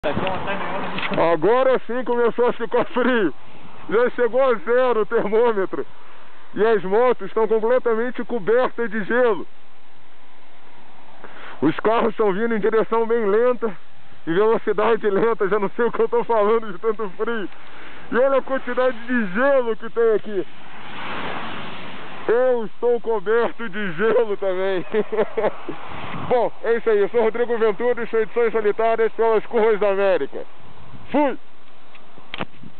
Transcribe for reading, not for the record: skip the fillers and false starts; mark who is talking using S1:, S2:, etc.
S1: Agora sim começou a ficar frio. Já chegou a 0 o termômetro. E as motos estão completamente cobertas de gelo. Os carros estão vindo em direção bem lenta, em velocidade lenta, já não sei o que eu estou falando de tanto frio. E olha a quantidade de gelo que tem aqui. Eu estou coberto de gelo também. Bom, é isso aí. Eu sou Rodrigo Ventura e sou Edições Solitárias pelas Curvas da América. Fui!